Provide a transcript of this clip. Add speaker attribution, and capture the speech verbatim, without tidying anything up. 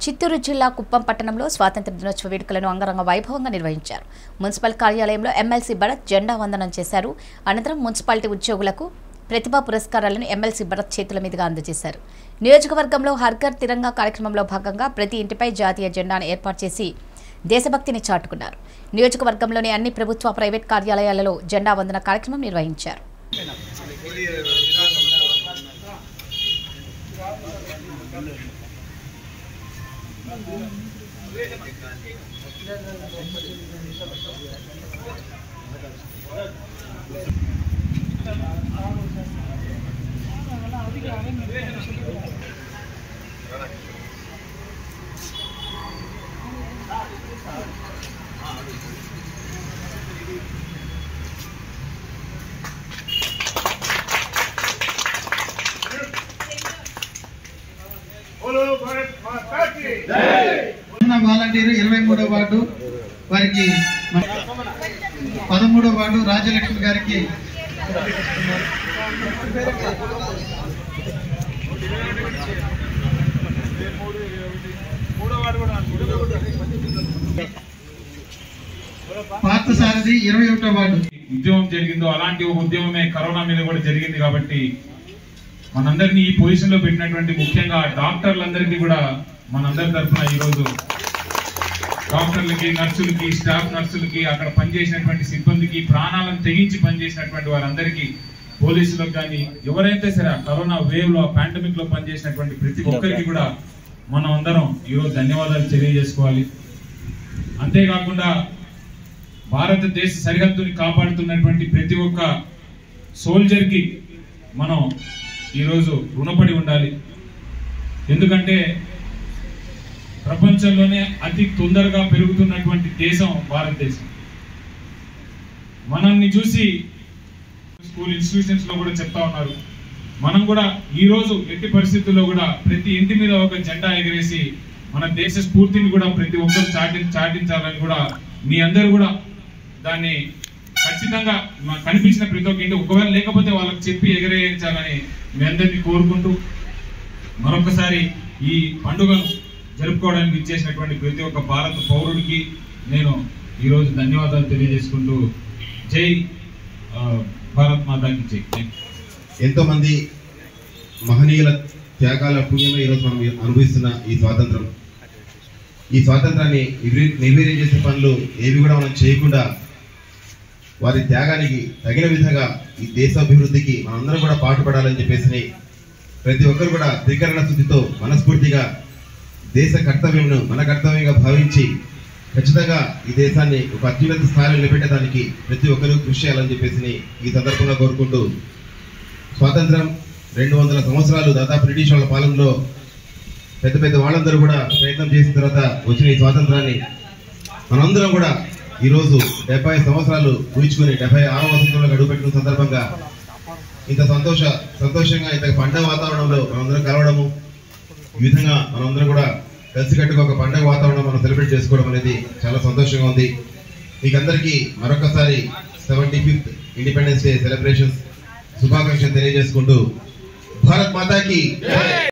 Speaker 1: చిత్తూరు జిల్లా కుప్పం పట్టణంలో స్వాతంత్ర దినోత్సవ వేడుకలను అంగరంగ వైభవంగా నిర్వహించారు. మున్సిపల్ కార్యాలయంలో ఎమ్మెల్సీ భరత్ జెండా వందనం చేశారు. అనంతరం మున్సిపాలిటీ ఉద్యోగులకు ప్రతిభా పురస్కారాలను ఎమ్మెల్సీ భరత్ చేతుల మీదుగా అందజేశారు. నియోజకవర్గంలో హర్ఘర్ తిరంగా కార్యక్రమంలో భాగంగా ప్రతి ఇంటిపై జాతీయ జెండాను ఏర్పాటు చేసి దేశభక్తిని చాటుకున్నారు. నియోజకవర్గంలోని అన్ని ప్రభుత్వ ప్రైవేట్ కార్యాలయాలలో జెండా వందన కార్యక్రమం నిర్వహించారు.
Speaker 2: వాలంటీర్ ఇరవై మూడో వార్డు వారికి పదమూడో వార్డు రాజలక్ష్మి గారికి పాత సారథి ఇరవై ఒకటో వార్డు
Speaker 3: ఉద్యమం జరిగిందో అలాంటి ఒక ఉద్యమమే కరోనా మీద కూడా జరిగింది. కాబట్టి మనందరినీ ఈ పొజిషన్ లో పెట్టినటువంటి ముఖ్యంగా డాక్టర్లందరికీ కూడా మనందరి తరఫున ఈరోజు డాక్టర్లకి, నర్సులకి, స్టాఫ్ నర్సులకి, అక్కడ పనిచేసినటువంటి సిబ్బందికి, ప్రాణాలను తెగించి పనిచేసినటువంటి వారందరికీ, పోలీసులకు కానీ ఎవరైతే సరే కరోనా వేవ్ లో పాండమిక్ లో పనిచేసినటువంటి ప్రతి ఒక్కరికి కూడా మనం అందరం ఈరోజు ధన్యవాదాలు తెలియజేసుకోవాలి. అంతేకాకుండా భారతదేశ సరిహద్దుని కాపాడుతున్నటువంటి ప్రతి ఒక్క సోల్జర్ కి మనం ఈరోజు రుణపడి ఉండాలి. ఎందుకంటే ప్రపంచంలోనే అతి తొందరగా పెరుగుతున్నటువంటి దేశం భారతదేశం. మనల్ని చూసి స్కూల్ ఇన్స్టిట్యూషన్స్ లో కూడా చెప్తా ఉన్నారు. మనం కూడా ఈ రోజు ఎట్టి పరిస్థితుల్లో కూడా ప్రతి ఇంటి మీద ఒక జెండా ఎగరేసి మన దేశ స్ఫూర్తిని కూడా ప్రతి ఒక్కరు చాటి చాటించాలని కూడా మీ అందరూ కూడా దాన్ని ఖచ్చితంగా కనిపించిన ప్రతి ఒక్క ఇంటి ఒకవేళ లేకపోతే వాళ్ళకి చెప్పి ఎగరేయించాలని మీ అందరినీ కోరుకుంటూ మరొకసారి ఈ పండుగను జరుపుకోవడానికి ఇచ్చేసినటువంటి ప్రతి ఒక్క భారత పౌరుడికి నేను ఈరోజు ధన్యవాదాలు తెలియజేసుకుంటూ జై భారత్ మాతాకి జై.
Speaker 4: ఎంతో మంది మహనీయుల త్యాగాల పుణ్యమే ఈరోజు మనం అనుభవిస్తున్న ఈ స్వాతంత్రం. ఈ స్వాతంత్రాన్ని నిర్వీర్యం చేసే పనులు ఏవి కూడా మనం చేయకుండా వారి త్యాగానికి తగిన విధంగా ఈ దేశాభివృద్ధికి మనందరం కూడా పాటుపడాలని చెప్పేసి ప్రతి ఒక్కరు కూడా త్రికరణ శుద్ధితో మనస్ఫూర్తిగా దేశ కర్తవ్యంను మన కర్తవ్యంగా భావించి ఖచ్చితంగా ఈ దేశాన్ని ఒక అత్యున్నత స్థాయిలో నిలబెట్టడానికి ప్రతి ఒక్కరూ కృషి చేయాలని చెప్పేసి ఈ సందర్భంగా కోరుకుంటూ, స్వాతంత్రం రెండు వందల సంవత్సరాలు దాదాపు బ్రిటిష్ వాళ్ళ పాలనలో పెద్ద పెద్ద వాళ్ళందరూ కూడా ప్రయత్నం చేసిన తర్వాత వచ్చిన ఈ స్వాతంత్రాన్ని మనందరం కూడా ఈరోజు డెబ్బై సంవత్సరాలు ఊహించుకుని డెబ్బై ఆరో వసంతంలో అడుగుపెట్టిన సందర్భంగా ఇంత సంతోష సంతోషంగా ఇంత పండుగ వాతావరణంలో మనందరం కలవడము, ఈ విధంగా మనందరం కూడా కలిసికట్టుగా ఒక పండుగ వాతావరణం మనం సెలబ్రేట్ చేసుకోవడం అనేది చాలా సంతోషంగా ఉంది. మీకందరికీ మరొకసారి seventy fifth independence day celebrations శుభాకాంక్షలు తెలియజేసుకుంటూ భారత్ మాతాకి